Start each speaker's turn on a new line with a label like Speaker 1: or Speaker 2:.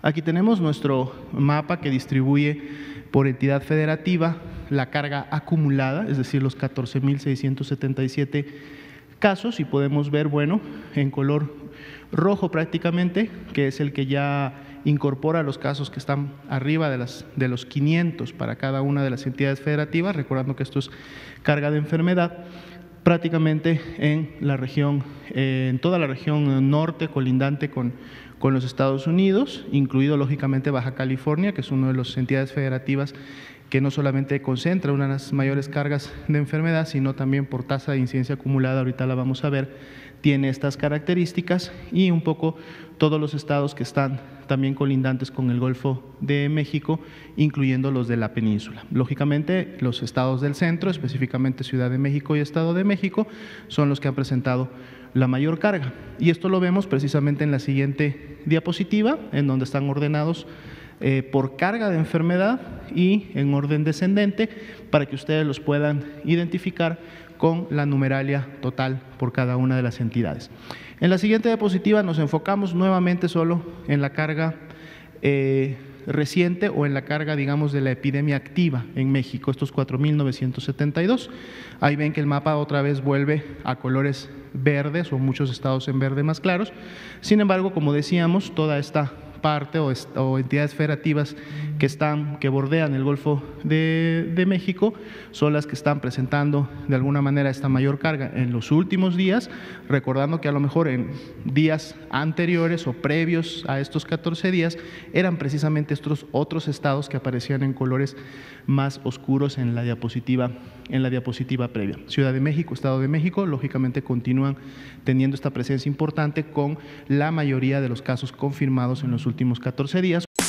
Speaker 1: Aquí tenemos nuestro mapa que distribuye por entidad federativa la carga acumulada, es decir, los 14.677 casos, y podemos ver, bueno, en color rojo prácticamente, que es el que ya incorpora los casos que están arriba de los 500 para cada una de las entidades federativas, recordando que esto es carga de enfermedad, prácticamente en la región, en toda la región norte colindante con los Estados Unidos, incluido lógicamente Baja California, que es una de las entidades federativas que no solamente concentra una de las mayores cargas de enfermedad, sino también por tasa de incidencia acumulada, ahorita la vamos a ver, tiene estas características, y un poco todos los estados que están también colindantes con el Golfo de México, incluyendo los de la península. Lógicamente, los estados del centro, específicamente Ciudad de México y Estado de México, son los que han presentado la mayor carga. Y esto lo vemos precisamente en la siguiente diapositiva, en donde están ordenados por carga de enfermedad y en orden descendente, para que ustedes los puedan identificar con la numeralia total por cada una de las entidades. En la siguiente diapositiva nos enfocamos nuevamente solo en la carga reciente o en la carga, digamos, de la epidemia activa en México, estos 4.972. Ahí ven que el mapa otra vez vuelve a colores verdes o muchos estados en verde más claros. Sin embargo, como decíamos, toda esta parte o entidades federativas que bordean el Golfo de México son las que están presentando de alguna manera esta mayor carga en los últimos días, recordando que a lo mejor en días anteriores o previos a estos 14 días eran precisamente estos otros estados que aparecían en colores más oscuros en la diapositiva previa. Ciudad de México, Estado de México, lógicamente continúan teniendo esta presencia importante con la mayoría de los casos confirmados en los últimos 14 días.